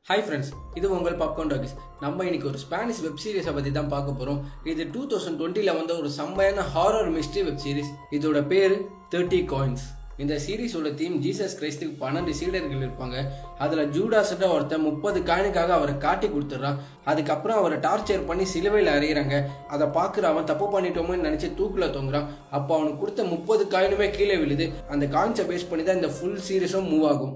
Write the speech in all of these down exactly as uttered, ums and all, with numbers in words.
Hi friends, இது உங்கள் popcorn talkies. நம்ம இன்னைக்கு ஒரு ஸ்பானிஷ் வெப் சீரிஸை பற்றி தான் பார்க்க போகிறோம். இது டூ தௌசண்ட் டுவெண்ட்டியில் வந்த ஒரு செம்மையான ஹாரர் மிஸ்ட்ரி வெப் சீரிஸ். இதோட பேர் தேர்ட்டி காயின்ஸ். இந்த சீரீஸோட தீம் ஜீசஸ் கிரைஸ்டுக்கு பன்னெண்டு சீடர்கள் இருப்பாங்க. அதில் ஜூடாஸ்ட ஒருத்தன் முப்பது காயினுக்காக அவரை காட்டி கொடுத்துட்றான். அதுக்கப்புறம் அவரை டார்ச்சர் பண்ணி சிலுவையில் அறையிறாங்க. அதை பார்க்குற அவன் தப்பு பண்ணிட்டோமோன்னு நினச்சி தூக்கில் தொங்குறான். அப்போ அவனுக்கு கொடுத்த முப்பது காயினுமே கீழே விழுது. அந்த காயின்ஸை பேஸ் பண்ணி தான் இந்த ஃபுல் சீரீஸும் மூவ் ஆகும்.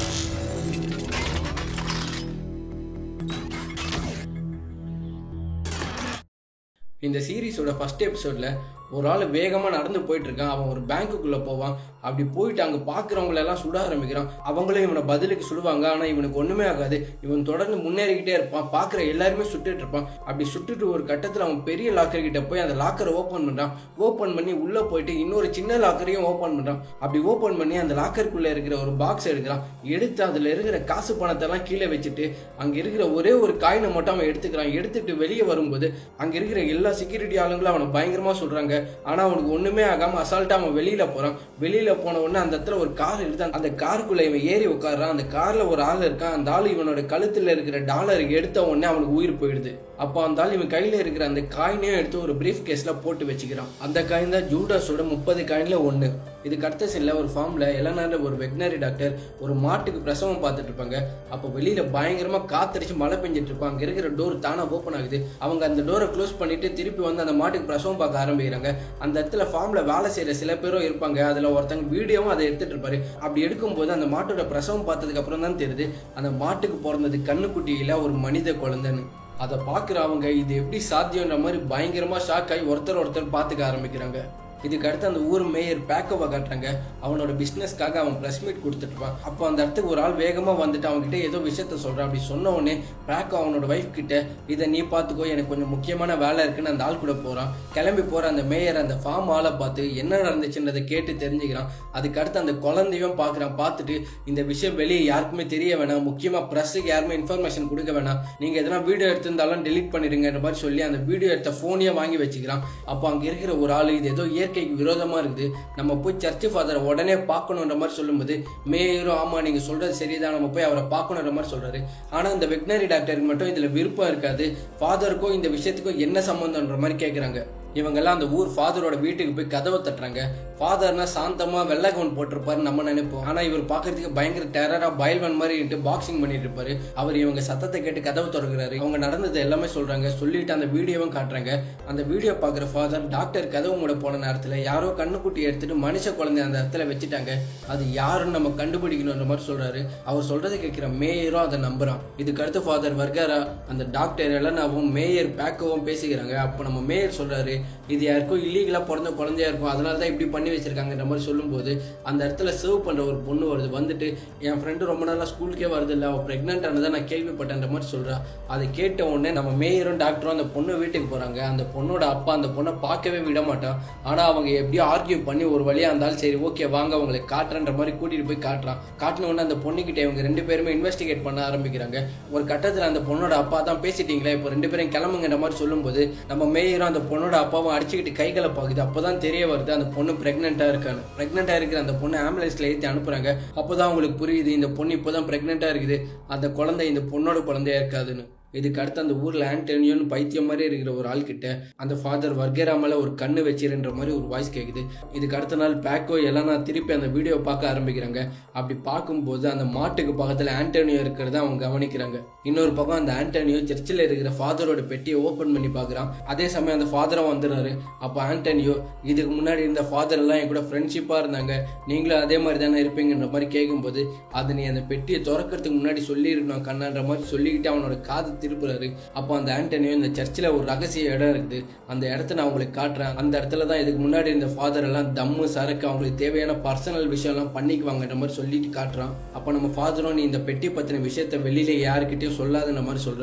இந்த சீரீஸோட ஃபர்ஸ்ட் எபிசோட்ல ஒரு ஆள் வேகமாக நடந்து போயிட்டு இருக்கான். அவன் ஒரு பேங்க்குள்ளே போவான். அப்படி போயிட்டு அங்கே பார்க்குறவங்களெல்லாம் சுட ஆரம்பிக்கிறான். அவங்களும் இவனை பதிலுக்கு சுடுவாங்க. ஆனால் இவனுக்கு ஒன்றுமே ஆகாது. இவன் தொடர்ந்து முன்னேறிக்கிட்டே இருப்பான். பார்க்குற எல்லாருமே சுட்டுட்டு இருப்பான். அப்படி சுட்டுட்டு ஒரு கட்டத்தில் அவன் பெரிய லாக்கர் கிட்ட போய் அந்த லாக்கரை ஓப்பன் பண்ணுறான். ஓப்பன் பண்ணி உள்ளே போயிட்டு இன்னொரு சின்ன லாக்கரையும் ஓப்பன் பண்ணுறான். அப்படி ஓப்பன் பண்ணி அந்த லாக்கருக்குள்ளே இருக்கிற ஒரு பாக்ஸ் எடுக்கிறான். எடுத்து அதில் இருக்கிற காசு பணத்தெல்லாம் கீழே வச்சுட்டு அங்கே இருக்கிற ஒரே ஒரு காயினை மட்டும் அவன் எடுத்துக்கிறான். எடுத்துட்டு வெளியே வரும்போது அங்கே இருக்கிற எல்லா செக்யூரிட்டி ஆளுங்களும் அவனை பயங்கரமாக சொல்கிறாங்க. ஆனால் அவனுக்கு ஒன்றுமே ஆகாமல் அசால்ட்டாக அவன் வெளியில் போகிறான். வெளியில் போன உடனே அந்த இடத்துல ஒரு கார் எடுத்து அந்த காருக்குள்ளே இவன் ஏறி உட்காடுறான். அந்த காரில் ஒரு ஆள் இருக்கான். அந்த ஆள் இவனோட கழுத்தில் இருக்கிற டாலர் எடுத்த உடனே அவனுக்கு உயிர் போயிடுது. அப்போ அந்த ஆள் இவன் கையில் இருக்கிற அந்த காயினையும் எடுத்து ஒரு பிரீஃப் கேஸில் போட்டு வச்சுக்கிறான். அந்த காயின் தான் ஜூடாஸோட முப்பது காயினில் ஒன்று. இதுக்கு அடுத்த சைடில் ஒரு ஃபார்மில் எல்லா ஒரு வெட்னரி டாக்டர் ஒரு மாட்டுக்கு பிரசவம் பார்த்துட்டு இருப்பாங்க. அப்போ வெளியில் பயங்கரமாக காத்தடிச்சு மழை பெஞ்சிட்டு இருப்பாங்க. அங்கே இருக்கிற டோர் தானாக ஓப்பன் ஆகுது. அவங்க அந்த டோரை க்ளோஸ் பண்ணிட்டு திருப்பி வந்து அந்த மாட்டுக்கு பிரசவம் பார்க்க ஆரம்பிக்கிறாங்க. அந்த இடத்துல ஃபார்மில் வேலை செய்கிற சில பேரும் இருப்பாங்க. அதில் ஒருத்தங்க வீடியோவும் அதை எடுத்துகிட்டு இருப்பாரு. அப்படி எடுக்கும்போது அந்த மாட்டோட பிரசவம் பார்த்ததுக்கு அப்புறம் தான் தெரியுது அந்த மாட்டுக்கு பிறந்தது கண்ணுக்குட்டியில் ஒரு மனித குழந்தைன்னு. அதை பார்க்குற அவங்க இது எப்படி சாத்தியன்ற மாதிரி பயங்கரமாக ஷாக் ஆகி ஒருத்தர் ஒருத்தர் பார்த்துக்க ஆரம்பிக்கிறாங்க. இதுக்கு அடுத்து அந்த ஊர் மேயர் பேக்கோவை காட்டுறாங்க. அவனோட பிஸ்னஸ்க்காக அவன் ப்ரெஸ் மீட் கொடுத்துட்டுருப்பான். அப்போ அந்த இடத்துக்கு ஒரு ஆள் வேகமாக வந்துட்டு அவன்கிட்ட ஏதோ விஷயத்த சொல்கிறான். அப்படி சொன்ன உடனே பேக்கோ அவனோட ஒய்ஃப் கிட்ட இதை நீ பார்த்துக்கோ, எனக்கு கொஞ்சம் முக்கியமான வேலை இருக்குன்னு அந்த ஆள் கூட போகிறான். கிளம்பி போகிற அந்த மேயர் அந்த ஃபார்ம் ஆளை பார்த்து என்ன நடந்துச்சுன்றதை கேட்டு தெரிஞ்சுக்கிறான். அதுக்கு அடுத்து அந்த குழந்தையும் பார்க்குறான். பார்த்துட்டு இந்த விஷயம் வெளியே யாருக்குமே தெரிய வேணாம், முக்கியமாக ப்ரெஸ்ஸுக்கு யாருமே இன்ஃபர்மேஷன் கொடுக்க வேணாம், நீங்கள் எதனா வீடியோ எடுத்திருந்தாலும் டெலிட் பண்ணிடுங்கிற மாதிரி சொல்லி அந்த வீடியோ எடுத்த ஃபோனையே வாங்கி வச்சுக்கிறான். அப்போ அங்கே இருக்கிற ஒரு ஆள் இது ஏதோ இயற்கைக்கு விரோதமா இருக்குது, நம்ம போய் சர்ச்சு ஃபாதரை உடனே பார்க்கணுன்ற மாதிரி சொல்லும்போது மேயரும் ஆமா நீங்க சொல்றது சரிதான், நம்ம போய் அவரை பார்க்கணுன்ற மாதிரி சொல்றாரு. ஆனா இந்த வெட்னரி டாக்டருக்கு மட்டும் இதுல விருப்பம் இருக்காது. ஃபாதருக்கும் இந்த விஷயத்துக்கும் என்ன சம்பந்தம்ன்ற மாதிரி கேட்குறாங்க. இவங்கெல்லாம் அந்த ஊர் ஃபாதரோட வீட்டுக்கு போய் கதவை தட்டுறாங்க. ஃபாதர்னா சாந்தமா வெள்ளை கவுன் போட்டிருப்பாரு நம்ம நினைப்போம். ஆனா இவர் பாக்குறதுக்கு பயங்கர டெரரா பைல்வன் மாதிரி பாக்ஸிங் பண்ணிட்டு இருப்பாரு. அவர் இவங்க சத்தத்தை கேட்டு கதவை திறக்கிறாரு. அவங்க நடந்தது எல்லாமே சொல்றாங்க. சொல்லிட்டு அந்த வீடியோவும் காட்டுறாங்க. அந்த வீடியோ பாக்குற ஃபாதர் டாக்டர் கதவு மூட போன நேரத்துல யாரோ கண்ணுக்குட்டி எடுத்துட்டு மனுஷ குழந்தை அந்த இடத்துல வச்சுட்டாங்க, அது யாருன்னு நம்ம கண்டுபிடிக்கணும்ன்ற மாதிரி சொல்றாரு. அவர் சொல்றதை கேட்கிற மேயரும் அதை நம்புறான். இதுக்கு அடுத்து ஃபாதர் வர்கரா அந்த டாக்டர் எலனாவும் மேயர் பேக்கோவும் பேசிக்கிறாங்க. அப்போ நம்ம மேயர் சொல்றாரு இது யாருக்கும் இல்லீகலா பிறந்த குழந்தையா இருக்கும், அதனால தான் இப்படி பண்ணி வச்சிருக்காங்கன்ற மாதிரி சொல்லும்போது அந்த இடத்துல சர்வ் பண்ற ஒரு பொண்ணு வருது. வந்துட்டு என் ஃப்ரெண்டு ரொம்ப நாளா ஸ்கூலுக்கே வருது இல்லை, அவள் பிரெக்னென்ட் ஆனதை நான் கேள்விப்பட்டேன்ற மாதிரி சொல்றா. அதை கேட்ட உடனே நம்ம மேயரும் டாக்டரும் அந்த பொண்ணு வீட்டுக்கு போறாங்க. அந்த பொண்ணோட அப்பா அந்த பொண்ணை பார்க்கவே விட மாட்டான். ஆனா அவங்க எப்படியோ ஆர்கியூ பண்ணி ஒரு வழியா இருந்தாலும் சரி ஓகே வாங்க அவங்களை காட்டுறன்ற மாதிரி கூட்டிட்டு போய் காட்டுறான். காட்டின உடனே அந்த பொண்ணுகிட்ட இவங்க ரெண்டு பேருமே இன்வெஸ்டிகேட் பண்ண ஆரம்பிக்கிறாங்க. ஒரு கட்டத்தில் அந்த பொண்ணோட அப்பா தான் பேசிட்டீங்களா, இப்போ ரெண்டு பேரும் கிளம்புங்கிற மாதிரி சொல்லும்போது நம்ம மேயரும் அந்த பொண்ணோட அப்பாவும் அடிச்சுக்கிட்டு கைகளை பாக்குது. அப்போதான் தெரிய வருது அந்த பொண்ணு பிரெக்னெண்டா இருக்கான்னு. பிரெக்னெண்டா இருக்கிற அந்த பொண்ணு ஆம்புலன்ஸ்ல ஏற்றி அனுப்புறாங்க. அப்போதான் அவங்களுக்கு புரியுது இந்த பொண்ணு இப்போதான் பிரெக்னெண்டா இருக்குது, அந்த குழந்தை இந்த பொண்ணோட குழந்தையா இருக்காதுன்னு. இதுக்கு அடுத்து அந்த ஊர்ல ஆண்டனியோன்னு பைத்தியம் மாதிரி இருக்கிற ஒரு ஆள் கிட்ட அந்த ஃபாதர் வர்கரா மேல ஒரு கண்ணு வச்சிருன்ற மாதிரி ஒரு வாய்ஸ் கேக்குது. இதுக்கு அடுத்த நாள் பேக்கோ எல்லாம் திருப்பி அந்த வீடியோ பார்க்க ஆரம்பிக்கிறாங்க. அப்படி பார்க்கும்போது அந்த மாட்டுக்கு பக்கத்துல ஆண்டனியோ இருக்கிறத அவங்க கவனிக்கிறாங்க. இன்னொரு பக்கம் அந்த ஆண்டனியோ சர்ச்சில் இருக்கிற ஃபாதரோட பெட்டியை ஓபன் பண்ணி பாக்குறான். அதே சமயம் அந்த ஃபாதரும் வந்துடுறாரு. அப்போ ஆண்டனியோ இதுக்கு முன்னாடி இருந்த ஃபாதர் எல்லாம் என் கூட ஃப்ரெண்ட்ஷிப்பா இருந்தாங்க, நீங்களும் அதே மாதிரி தானே இருப்பீங்கன்ற மாதிரி கேட்கும்போது அது நீ அந்த பெட்டியை திறக்கிறதுக்கு முன்னாடி சொல்லியிருக்கணும் கண்ணான்ற மாதிரி சொல்லிக்கிட்டு அவனோட காது திருப்புறாரு. அப்போ அந்த ஆண்டனியோ இந்த சர்ச்சில் ஒரு ரகசிய இடம் இருக்குது, அந்த இடத்த நான் உங்களுக்கு காட்டுறேன், அந்த இடத்துல தான் இதுக்கு முன்னாடி இந்த ஃபாதர் எல்லாம் தம்மு சரக்கு அவங்களுக்கு தேவையான பர்சனல் விஷயம் எல்லாம் பண்ணிக்குவாங்கன்ற மாதிரி சொல்லிட்டு காட்டுறான். அப்போ நம்ம ஃபாதரும் நீ இந்த பெட்டி பத்தின விஷயத்த வெளியில யாருக்கிட்டையும் சொல்லாதுன்ற மாதிரி சொல்றாரு.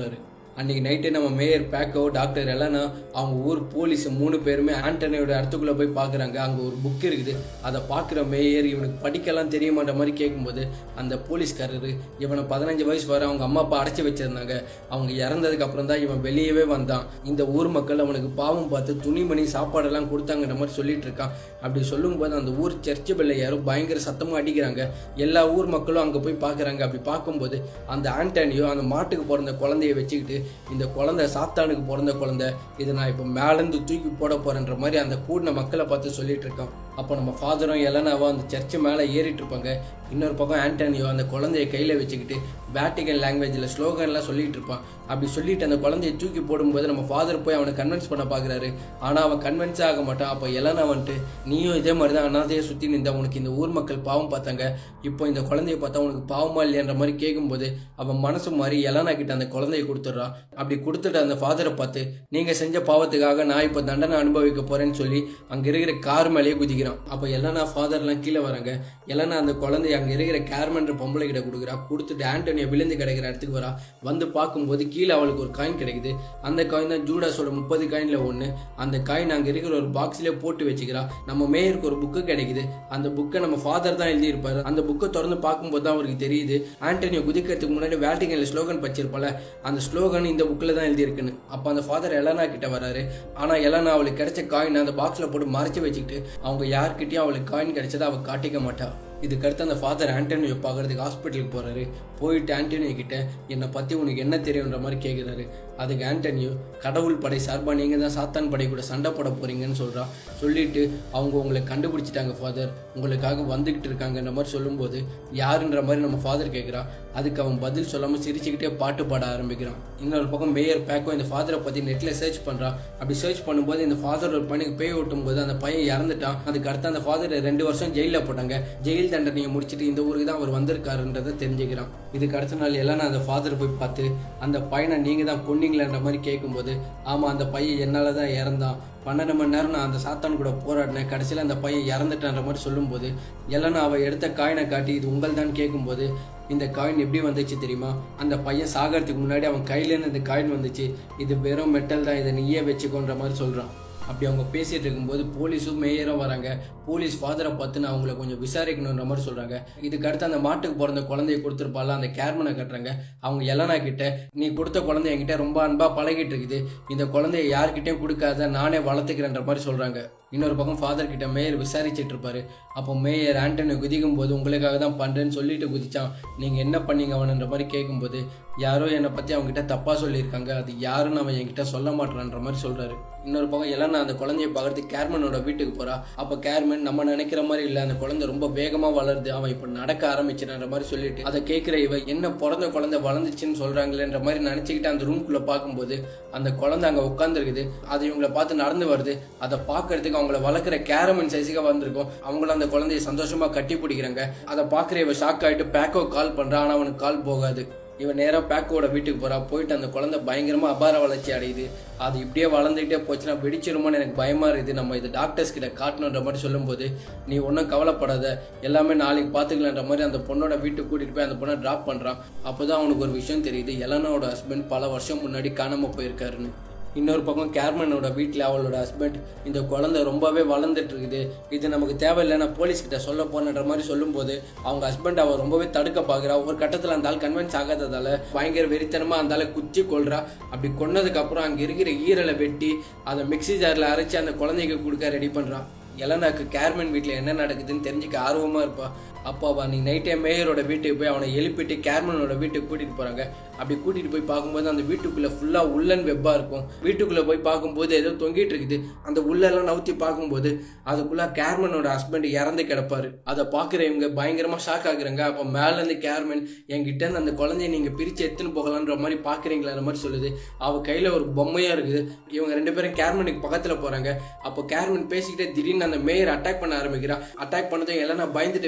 அன்றைக்கி நைட்டு நம்ம மேயர் பேக்கோ டாக்டர் எலனா அவங்க ஊர் போலீஸ் மூணு பேருமே ஆண்டனியோட இடத்துக்குள்ளே போய் பார்க்குறாங்க. அங்கே ஒரு புக் இருக்குது. அதை பார்க்குற மேயர் இவனுக்கு படிக்கலாம் தெரிய மாட்ட மாதிரி கேட்கும்போது அந்த போலீஸ்காரர் இவனை பதினஞ்சு வயசு வரை அவங்க அம்மா அப்பா அடைச்சி வச்சுருந்தாங்க. அவங்க இறந்ததுக்கு அப்புறம் தான் இவன் வெளியவே வந்தான். இந்த ஊர் மக்கள் அவனுக்கு பாவம் பார்த்து துணிமணி சாப்பாடெல்லாம் கொடுத்தாங்கிற மாதிரி சொல்லிட்டு இருக்கான். அப்படி சொல்லும்போது அந்த ஊர் சர்ச்சு பெல்ல யாரும் பயங்கர சத்தமாக அடிக்கிறாங்க. எல்லா ஊர் மக்களும் அங்கே போய் பார்க்குறாங்க. அப்படி பார்க்கும்போது அந்த ஆண்டனியோ அந்த மாட்டுக்கு பிறந்த குழந்தைய வச்சுக்கிட்டு இந்த குழந்தை சாத்தானுக்கு பிறந்த குழந்தை, இதை நான் இப்போ மேலேருந்து தூக்கி போட போறேன்ற மாதிரி அந்த கூடின மக்களை பார்த்து சொல்லிட்டு இருக்கான். அப்போ நம்ம ஃபாதரும் எலனாவும் அந்த சர்ச்சு மேலே ஏறிட்டு இருப்பாங்க. இன்னொரு பக்கம் ஆண்டனியோ அந்த குழந்தைய கையில் வச்சுக்கிட்டு வேட்டிகன் லாங்குவேஜில் ஸ்லோகன்லாம் சொல்லிட்டு இருப்பான். அப்படி சொல்லிட்டு அந்த குழந்தைய தூக்கி போடும்போது நம்ம ஃபாதர் போய் அவனை கன்வின்ஸ் பண்ண பார்க்குறாரு. ஆனால் அவன் கன்வின்ஸ் ஆக மாட்டான். அப்போ எலனா வந்துட்டு நீயும் இதே மாதிரி தான் அனாதையை சுற்றி நின்ற உனக்கு இந்த ஊர் மக்கள் பாவம் பார்த்தாங்க, இப்போ இந்த குழந்தைய பார்த்தா உனக்கு பாவமா இல்லையன்ற மாதிரி கேட்கும்போது அவன் மனசு மாதிரி எலனா கிட்ட அந்த குழந்தைய கொடுத்துட்றான். அப்படி கொடுத்துட்டு அந்த ஃபாதரை பார்த்து நீங்கள் செஞ்ச பாவத்துக்காக நான் இப்போ தண்டனை அனுபவிக்க போறேன்னு சொல்லி அங்கே இருக்கிற கார் மேலேயே குதிக்கிறான். அப்போ எலனா ஃபாதர்லாம் கீழே வராங்க. எலனா அந்த குழந்தைய அங்கே இருக்கிற கேர்மன்ற பொம்பளை கிட்ட கொடுக்குறா. கொடுத்துட்டு ஆண்டனியோ விழுந்து கிடைக்கிற இடத்துக்கு வரா. வந்து பார்க்கும்போது கீழே அவளுக்கு ஒரு காயின் கிடைக்குது. அந்த காயின் தான் ஜூடாஸோட முப்பது காயின்ல ஒன்று. அந்த காயின் அங்கே இருக்கிற ஒரு பாக்ஸ்லேயே போட்டு வச்சுக்கிறா. நம்ம மேயருக்கு ஒரு புக்கு கிடைக்குது. அந்த புக்கை நம்ம ஃபாதர் தான் எழுதியிருப்பாரு. அந்த புக்கை திறந்து பார்க்கும்போது தான் அவருக்கு தெரியுது ஆண்டனியோ குதிக்கிறதுக்கு முன்னாடி வேட்டிகன்ல ஸ்லோகன் படிச்சிருப்பால, அந்த ஸ்லோகன் இந்த புக்கில் தான் எழுதியிருக்குன்னு. அப்போ அந்த ஃபாதர் எலனா கிட்ட வராரு. ஆனால் எலனா அவளுக்கு கிடைச்ச காயின் அந்த பாக்ஸில் போட்டு மறைச்சு வச்சுக்கிட்டு அவங்க யார்கிட்டயும் அவளுக்கு காயின் கிடைச்சதை அவள் காட்டிக்க மாட்டா. இதுக்கடுத்து அந்த ஃபாதர் ஆண்டனியோ பார்க்கறதுக்கு ஹாஸ்பிட்டலுக்கு போகிறாரு. போயிட்டு ஆண்டனியோ கிட்ட என்னை பற்றி உனக்கு என்ன தெரியுன்ற மாதிரி கேட்குறாரு. அதுக்கு ஆண்டனியோ கடவுள் படை சார்பாக நீங்கள் தான் சாத்தான் படை கூட சண்டை போட போகிறீங்கன்னு சொல்கிறான். சொல்லிட்டு அவங்க உங்களை கண்டுபிடிச்சிட்டாங்க ஃபாதர், உங்களுக்காக வந்துக்கிட்டு இருக்காங்கன்ற மாதிரி சொல்லும்போது யாருன்ற மாதிரி நம்ம ஃபாதர் கேட்குறான். அதுக்கு அவன் பதில் சொல்லாமல் சிரிச்சுக்கிட்டே பாட்டு பாட ஆரம்பிக்கிறான். இன்னொரு பக்கம் மேயர் பேக்கோ இந்த ஃபாதரை பற்றி நெட்டில் சர்ச் பண்ணுறான். அப்படி சர்ச் பண்ணும்போது இந்த ஃபாதர் ஒரு பையனுக்கு பேய் ஓட்டும் போது அந்த பையன் இறந்துட்டான். அதுக்கு அடுத்து அந்த ஃபாதர் ரெண்டு வருஷம் ஜெயிலில் போட்டாங்க. ஜெயில் தண்டனையை முடிச்சுட்டு இந்த ஊருக்கு தான் அவர் வந்திருக்காருன்றதை தெரிஞ்சுக்கிறான். இதுக்கு அடுத்த நாள் எல்லாம் அந்த ஃபாதர் போய் பார்த்து அந்த பையனை நீங்கள் தான் கொன்னீங்களேன்ற மாதிரி கேட்கும்போது ஆமாம் அந்த பையன் என்னால் தான் இறந்தான், பன்னெண்டு மணி நேரம் நான் அந்த சாத்தான் கூட போராடினேன், கடைசியில் அந்த பையன் இறந்துட்டான்ற மாதிரி சொல்லும்போது எல்லாம் அவள் எடுத்த காயினை காட்டி இது உங்கள் தான் கேட்கும்போது இந்த காயின் எப்படி வந்துச்சு தெரியுமா, அந்த பையன் சாகிறதுக்கு முன்னாடி அவன் கையிலேருந்து இந்த காயின் வந்துச்சு, இது வெறும் மெட்டல் தான், இதை நீயே வச்சுக்கோன்ற மாதிரி சொல்கிறான். அப்படி அவங்க பேசிகிட்டு இருக்கும்போது போலீஸும் மேயரும் வராங்க. போலீஸ் ஃபாதரை பார்த்து நான் அவங்கள கொஞ்சம் விசாரிக்கணுன்ற மாதிரி சொல்கிறாங்க. இதுக்கு அடுத்து அந்த மாட்டுக்கு பிறந்த குழந்தைய கொடுத்துருப்பால அந்த கேர்மனை கட்டுறாங்க. அவங்க எலனா கிட்ட நீ கொடுத்த குழந்தை என்கிட்ட ரொம்ப அன்பாக பழகிட்டு இருக்குது, இந்த குழந்தைய யார்கிட்டையும் கொடுக்காத நானே வளர்த்துக்கிறேன்ற மாதிரி சொல்கிறாங்க. இன்னொரு பக்கம் ஃபாதர் கிட்ட மேயர் விசாரிச்சுட்டு இருப்பாரு. அப்போ மேயர் ஆண்டனி குதிக்கும் போது உங்களுக்காக தான் பண்ணுறேன்னு சொல்லிட்டு குதிச்சான், நீங்கள் என்ன பண்ணீங்க அவனுன்ற மாதிரி கேட்கும்போது யாரோ என்னை பற்றி அவங்ககிட்ட தப்பாக சொல்லியிருக்காங்க, அது யாருன்னு அவன் என்கிட்ட சொல்ல மாட்டான்ற மாதிரி சொல்கிறாரு. இன்னொரு பக்கம் எல்லாம் அந்த குழந்தைய பார்க்கறதுக்கு கேர்மனோட வீட்டுக்கு போகிறா. அப்போ கேர்மன் நம்ம நினைக்கிற மாதிரி இல்லை, அந்த குழந்தை ரொம்ப வேகமாக வளருது, அவன் இப்போ நடக்க ஆரம்பிச்சிடன்ற மாதிரி சொல்லிட்டு அதை கேட்குற இவ என்ன பிறந்த குழந்தை வளர்ந்துச்சுன்னு சொல்கிறாங்களேன்ற மாதிரி நினச்சிக்கிட்டு அந்த ரூம்குள்ளே பார்க்கும்போது அந்த குழந்தை அங்கே உட்காந்துருக்குது. அது இவங்களை பார்த்து நடந்து வருது. அதை பார்க்கறதுக்கு அவங்கள வளர்க்குற கேரமன் சைஸுக்கு வந்திருக்கும். அவங்களும் அந்த குழந்தைய சந்தோஷமா கட்டி பிடிக்கிறாங்க. அதை பார்க்குற இவ ஷாக் ஆகிட்டு பேக்கோ கால் பண்ணுறான். ஆனால் அவனுக்கு கால் போகாது. இவன் நேராக பேக்கோட வீட்டுக்கு போகிறா. போயிட்டு அந்த குழந்தை பயங்கரமாக அபார வளர்ச்சி அடையுது. அது இப்படியே வளர்ந்துக்கிட்டே போச்சுன்னா வெடிச்சிருமான்னு எனக்கு பயமாக இருக்குது, நம்ம இது டாக்டர்ஸ் கிட்ட காட்டணுன்ற மாதிரி சொல்லும்போது நீ ஒன்றும் கவலைப்படாத, எல்லாமே நாளைக்கு பார்த்துக்கலான்ற மாதிரி அந்த பொண்ணோட வீட்டுக்கு கூட்டிகிட்டு போய் அந்த பொண்ணை ட்ராப் பண்ணுறான். அப்போ தான் அவனுக்கு ஒரு விஷயம் தெரியுது, எலனாவோட ஹஸ்பண்ட் பல வருஷம் முன்னாடி காணாமல் போயிருக்காருன்னு. இன்னொரு பக்கம் கேர்மனோட வீட்டில் அவளோட ஹஸ்பண்ட் இந்த குழந்தை ரொம்பவே வளர்ந்துட்டு இருக்குது, இது நமக்கு தேவையில்லை, நான் போலீஸ்கிட்ட சொல்ல போனன்ற மாதிரி சொல்லும்போது அவங்க ஹஸ்பண்ட் அவள் ரொம்பவே தடுக்க பார்க்குறா. ஒரு கட்டத்தில் அந்த ஆள் கன்வின்ஸ் ஆகாததால பயங்கர வெறித்தனமாக அந்த ஆளை குச்சி கொள்றா. அப்படி கொன்னதுக்கப்புறம் அங்கே இருக்கிற ஈரலை வெட்டி அதை மிக்சி ஜாரில் அரைச்சி அந்த குழந்தைக்கு கொடுக்க ரெடி பண்ணுறான். எலனாக்கு கேர்மன் வீட்டில் என்ன நடக்குதுன்னு தெரிஞ்சுக்க ஆர்வமாக இருப்பாள். அப்போ அவள் அன்றைக்கி நைட்டே மேயரோட வீட்டுக்கு போய் அவனை எழுப்பிட்டு கேர்மனோட வீட்டுக்கு கூட்டிகிட்டு போகிறாங்க. அப்படி கூட்டிகிட்டு போய் பார்க்கும்போது அந்த வீட்டுக்குள்ளே ஃபுல்லாக உள்ளன் வெப்பாக இருக்கும். வீட்டுக்குள்ளே போய் பார்க்கும்போது ஏதோ தொங்கிட்டு இருக்குது. அந்த உள்ளெல்லாம் நவுத்தி பார்க்கும்போது அதுக்குள்ளே கேர்மனோட ஹஸ்பண்ட் இறந்து கிடப்பார். அதை பார்க்குற இவங்க பயங்கரமாக ஷாக் ஆகுறாங்க. அப்போ மேலேருந்து கேர்மன் என்கிட்டேருந்து அந்த குழந்தைய நீங்கள் பிரித்து எடுத்துன்னு போகலான்ற மாதிரி பார்க்குறீங்களான்ற மாதிரி சொல்லுது. அவள் கையில் ஒரு பொம்மையாக இருக்குது. இவங்க ரெண்டு பேரும் கேர்மனுக்கு பக்கத்தில் போகிறாங்க. அப்போ கேர்மன் பேசிக்கிட்டே திடீர்னு அந்த மேயர் அட்டாக் பண்ண ஆரம்பிக்கிறான். அட்டாக் பண்ணதும் எல்லாம் நான் பயந்துட்டு வெளியே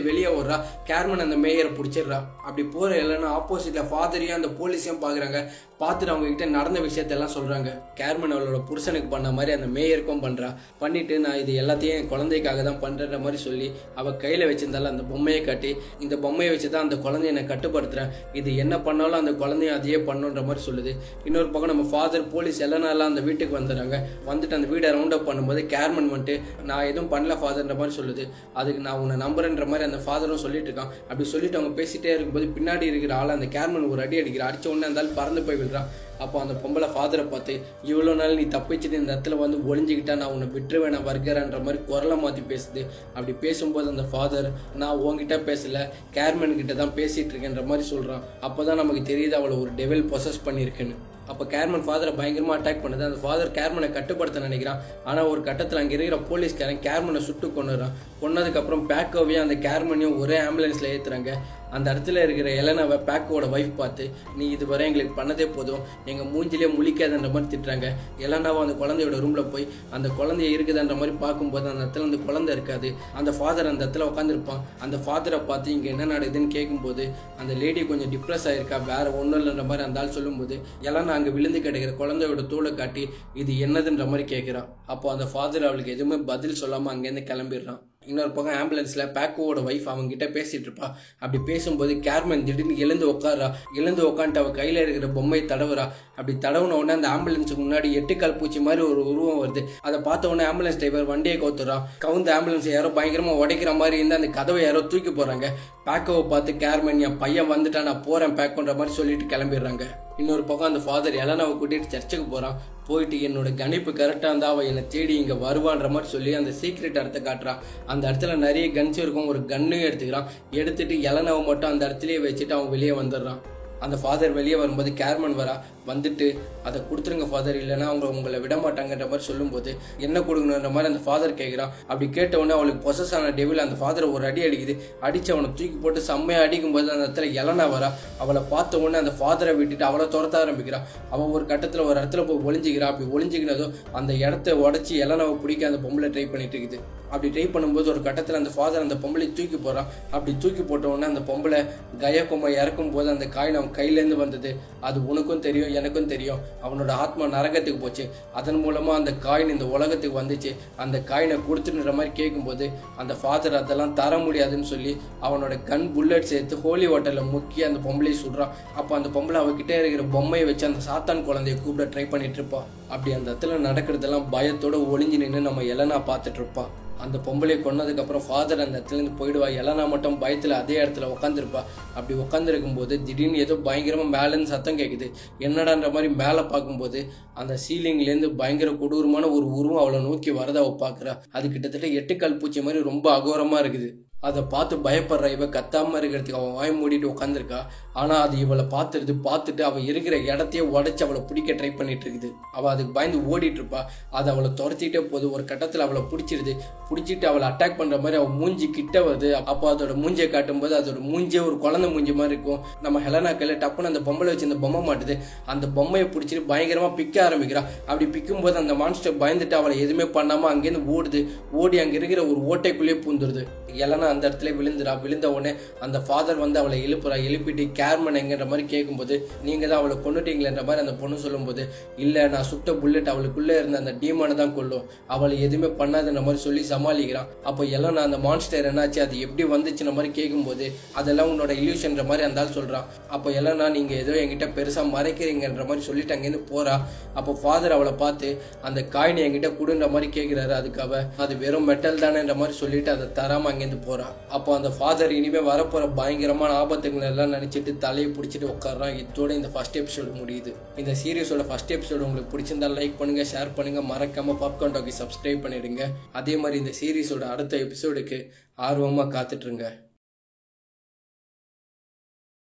ஓடுறா. கேர்மன் அந்த மேயரை பிடிச்சிடுறா. அப்படி போற எலனா ஆப்போசிட்ல ஃபாதரையும் அந்த போலீஸையும் பாக்குறாங்க. பார்த்துட்டு அவங்க கிட்ட நடந்த விஷயத்தெல்லாம் சொல்றாங்க. கேர்மன் அவளோட புருஷனுக்கு பண்ண மாதிரி அந்த மேயருக்கும் பண்றா. பண்ணிட்டு நான் இது எல்லாத்தையும் என் குழந்தைக்காக தான் பண்ற மாதிரி சொல்லி அவ கையில வச்சிருந்தால அந்த பொம்மையை காட்டி, இந்த பொம்மையை வச்சுதான் அந்த குழந்தைய நான் கட்டுப்படுத்துறேன், இது என்ன பண்ணாலும் அந்த குழந்தைய அதையே பண்ணுன்ற மாதிரி சொல்லுது. இன்னொரு பக்கம் நம்ம ஃபாதர் போலீஸ் எல்லாம் அந்த வீட்டுக்கு வந்துடுறாங்க. வந்துட்டு அந்த வீடை ரவுண்ட் அப் பண்ணும்போது கேர்மன் வந்துட்டு நான் எதுவும் பண்ணல ஃபாதர்ன்ற மாதிரி சொல்லுது. அதுக்கு நான் உன்னை நம்புறேன்ற மாதிரி அந்த ஃபாதரும் சொல்லிட்டு இருக்கான். அப்படி சொல்லிட்டு அவங்க பேசிட்டே இருக்கும்போது பின்னாடி இருக்கிற ஆள் அந்த கேர்மன் ஒரு அடி அடிக்கிற. அடிச்ச உடனே இருந்தாலும் பறந்து போய் விடுறான். அப்போ அந்த பொம்பளை ஃபாதரை பார்த்து இவ்வளோ நாள் நீ தப்பிச்சுட்டு இந்த இடத்துல வந்து ஒளிஞ்சிக்கிட்டா நான் உன்னை விட்டுருவேன் நான் வர்க்கறன்ற மாதிரி குரலை மாற்றி பேசுது. அப்படி பேசும்போது அந்த ஃபாதர் நான் உங்ககிட்ட பேசல கேர்மன் கிட்ட தான் பேசிட்டு இருக்கேன்ற மாதிரி சொல்கிறான். அப்போ தான் நமக்கு தெரியுது அவளை ஒரு டெவில் பொசஸ் பண்ணியிருக்குன்னு. அப்போ கேர்மன் ஃபாதரை பயங்கரமாக அட்டாக் பண்ணுது. அந்த ஃபாதர் கேர்மனை கட்டுப்படுத்த நினைக்கிறான். ஆனால் ஒரு கட்டத்தில் அங்கே இருக்கிற போலீஸ்காரன் கேர்மனை சுட்டு கொண்டுறான். கொன்னதுக்கப்புறம் பேக்கோவையும் அந்த கேர்மனையும் ஒரே ஆம்புலன்ஸில் ஏற்றுறாங்க. அந்த இடத்துல இருக்கிற எலனாவை பேக்கோட ஒய்ஃப் பார்த்து நீ இதுவரை எங்களுக்கு பண்ணதே போதும், எங்கள் மூஞ்சிலே முழிக்காதன்ற மாதிரி திட்டுறாங்க. எலனாவை அந்த குழந்தையோட ரூமில் போய் அந்த குழந்தைய இருக்குதுன்ற மாதிரி பார்க்கும்போது அந்த இடத்துல அந்த குழந்தை இருக்காது. அந்த ஃபாதர் அந்த இடத்துல உட்காந்துருப்பான். அந்த ஃபாதரை பார்த்து இங்கே என்ன நடக்குதுன்னு கேட்கும்போது அந்த லேடி கொஞ்சம் டிப்ரெஸ் ஆகிருக்கா, வேற ஒன்றும் இல்லைன்ற மாதிரி அந்த ஆள் சொல்லும்போது எலனா அங்கே விழுந்து கிடைக்கிற குழந்தையோட தோலை காட்டி இது என்னதுன்ற மாதிரி கேட்குறான். அப்போ அந்த ஃபாதர் அவளுக்கு எதுவுமே பதில் சொல்லாமல் அங்கேருந்து கிளம்பிடுறான். இன்னொரு பக்கம் ஆம்புலன்ஸில் பேக்கோவோட ஒய்ஃப் அவங்ககிட்ட பேசிகிட்டு இருப்பா. அப்படி பேசும்போது கேர்மன் திடீர்னு எழுந்து உட்காரா. எழுந்து உட்காந்துட்டு அவள் கையில் இருக்கிற பொம்மையை தடவுறா. அப்படி தடவுன உடனே அந்த ஆம்புலன்ஸுக்கு முன்னாடி எட்டுக்கால் பூச்சி மாதிரி ஒரு உருவம் வருது. அதை பார்த்த உடனே ஆம்புலன்ஸ் டிரைவர் வண்டியை கவுத்துறான். கவுந்த ஆம்புலன்ஸ் யாரோ பயங்கரமாக உடைக்கிற மாதிரி இருந்து அந்த கதவை யாரோ தூக்கி போகிறாங்க. பேக்கோவை பார்த்து கேர்மன் என் பையன் வந்துட்டா நான் போகிறேன் பேக்கோன்ற மாதிரி சொல்லிட்டு கிளம்பிடுறாங்க. இன்னொரு பக்கம் அந்த ஃபாதர் எலனாவை கூட்டிகிட்டு சர்ச்சுக்கு போகிறான். போயிட்டு என்னோட கணிப்பு கரெக்டாக இருந்தால் அவள் என்னை தேடி இங்கே வருவான்ற மாதிரி சொல்லி அந்த சீக்ரெட் இடத்த காட்டுறான். அந்த இடத்துல நிறைய கன்ஸ் இருக்கும். ஒரு கன்னையும் எடுத்துக்கிறான். எடுத்துட்டு எலனாவை மட்டும் அந்த இடத்துலயே வச்சுட்டு அவன் வெளியே வந்துடுறான். அந்த ஃபாதர் வெளியே வரும்போது கேர்மன் வரா. வந்துட்டு அதை கொடுத்துருங்க ஃபாதர், இல்லைன்னா அவங்க உங்களை விட மாட்டாங்கன்ற மாதிரி சொல்லும்போது என்ன கொடுக்கணுன்ற மாதிரி அந்த ஃபாதர் கேட்குறான். அப்படி கேட்ட உடனே அவளுக்கு பொசஸ் ஆன டெவில் அந்த ஃபாதரை ஒரு அடி அடிக்குது. அடித்து அவனை தூக்கி போட்டு செம்மையாக அடிக்கும்போது அந்த இடத்துல எலனா வரா. அவளை பார்த்த உடனே அந்த ஃபாதரை விட்டுட்டு அவளை துரத்த ஆரம்பிக்கிறான். அவன் ஒரு கட்டத்தில் ஒரு இடத்துல போய் ஒளிஞ்சிக்கிறான். அப்படி ஒளிஞ்சிக்கினதும் அந்த இடத்த உடச்சி எலனாவை பிடிக்க அந்த பொம்பளை ட்ரை பண்ணிட்டு இருக்குது. அப்படி ட்ரை பண்ணும்போது ஒரு கட்டத்தில் அந்த ஃபாதர் அந்த பொம்பளை தூக்கி போகிறான். அப்படி தூக்கி போட்ட உடனே அந்த பொம்பளை கயக்கொம்மை இறக்கும் போது அந்த காயின் அவன் கையிலேருந்து வந்தது. அது உனக்கும் தெரியும் எனக்கும் தெரியும். அவனோட ஆத்மா நரகத்துக்கு போச்சு. அதன் மூலமாக அந்த காயின் இந்த உலகத்துக்கு வந்துச்சு. அந்த காயினை கொடுத்துன்ற மாதிரி கேட்கும்போது அந்த ஃபாதர் அதெல்லாம் தர முடியாதுன்னு சொல்லி அவனோட கன் புல்லட் சேர்த்து ஹோலி வாட்டரில் முக்கி அந்த பொம்பளையை சுடுறான். அப்போ அந்த பொம்பளை அவகிட்டே இருக்கிற பொம்மையை வச்சு அந்த சாத்தான் குழந்தைய கூப்பிட ட்ரை பண்ணிட்டு இருப்பான். அப்படி அந்த இடத்துல நடக்கிறதெல்லாம் பயத்தோட ஒளிஞ்சு நின்று நம்ம எலனா பார்த்துட்டு இருப்பான். அந்த பொம்பளையை கொன்னதுக்கப்புறம் ஃபாதர் அந்த இடத்துலேருந்து போயிடுவா. எலனா மட்டும் பயத்தில் அதே இடத்துல உட்காந்துருப்பா. அப்படி உட்காந்துருக்கும் போது திடீர்னு ஏதோ பயங்கரமாக மேலேருந்து சத்தம் கேட்குது. என்னடான்ற மாதிரி மேலே பார்க்கும்போது அந்த சீலிங்லேருந்து பயங்கர கொடூரமான ஒரு உருவம் அவளை நோக்கி வரதை அவள் பார்க்குறா. அது கிட்டத்தட்ட எட்டுக்கால் பூச்சி மாதிரி ரொம்ப அகோரமாக இருக்குது. அதை பார்த்து பயப்படுற இவ கத்தாமல் இருக்கிறதுக்கு அவன் வாய் மூடிட்டு உட்காந்துருக்கா. ஆனால் அது இவளை பார்த்துருது. பார்த்துட்டு அவள் இருக்கிற இடத்தையே உடச்சி அவளை பிடிக்க ட்ரை பண்ணிட்டு இருக்குது. அவள் அதுக்கு பயந்து ஓடிட்டு இருப்பா. அது அவளை துரத்திட்டே போது ஒரு கட்டத்தில் அவளை பிடிச்சிருது. பிடிச்சிட்டு அவளை அட்டாக் பண்ணுற மாதிரி அவள் மூஞ்சி கிட்ட வருது. அப்போ அதோட மூஞ்சியை காட்டும்போது அதோட மூஞ்சியே ஒரு குழந்தை மூஞ்சி மாதிரி இருக்கும். நம்ம ஹெலனா கையில் டப்புன்னு அந்த பொம்பளை வச்சு அந்த பொம்மை மாட்டுது. அந்த பொம்மையை பிடிச்சிட்டு பயங்கரமாக பிக்க ஆரம்பிக்கிறான். அப்படி பிக்கும்போது அந்த மான்ஸ்டர் பயந்துட்டு அவளை எதுவுமே பண்ணாமல் அங்கேருந்து ஓடுது. ஓடி அங்கே இருக்கிற ஒரு ஓட்டைக்குள்ளேயே பூந்துருது. எலனா அந்த இடத்துல விழுந்துடா. விழுந்த உடனே அந்த ஃபாதர் வந்து அவளை எழுப்புறா. எழுப்பிட்டு கேர்மன் எங்கன்ற மாதிரி கேட்கும்போது நீங்க தான் அவளை கொண்டுட்டீங்களேன்ற மாதிரி அந்த பொண்ணு சொல்லும்போது இல்லை நான் சுட்ட புல்லட் அவளுக்குள்ளே இருந்த அந்த டீமானை தான் கொல்லும், அவளை எதுவுமே பண்ணாதுன்ற மாதிரி சொல்லி சமாளிக்கிறான். அப்போ எல்லாம் நான் அந்த மான்ஸ்டர் என்னாச்சு அது எப்படி வந்துச்சுன்ற மாதிரி கேட்கும்போது அதெல்லாம் உன்னோட இல்யூஷன்ற மாதிரி அந்த ஆள் சொல்றான். அப்போ எல்லாம் நான் நீங்க ஏதோ என்கிட்ட பெருசா மறைக்கிறீங்கன்ற மாதிரி சொல்லிட்டு அங்கேருந்து போறா. அப்போ ஃபாதர் அவளை பார்த்து அந்த காயினை என்கிட்ட கொடுன்ற மாதிரி கேட்கிறாரு. அதுக்கு அவ அது வெறும் மெட்டல் தானேன்ற மாதிரி சொல்லிட்டு அதை தராம அங்கேருந்து போறா. அப்போ அந்த ஃபாதர் இனிமே வரப்போற பயங்கரமான ஆபத்துங்களை எல்லாம் நினைச்சிட்டு தலையை பிடிச்சிட்டு உட்காரான். இதோட இந்த ஃபர்ஸ்ட் எபிசோடு முடியுது. இந்த சீரிஸோட ஃபர்ஸ்ட் எபிசோடு உங்களுக்கு பிடிச்சிருந்தா லைக் பண்ணுங்க, ஷேர் பண்ணுங்க, மறக்காம பாப்கார்ன் டாக்கி சப்ஸ்கிரைப் பண்ணிடுங்க. அதே மாதிரி இந்த சீரிஸோட அடுத்த எபிசோடுக்கு ஆர்வமா காத்துட்டு இருங்க.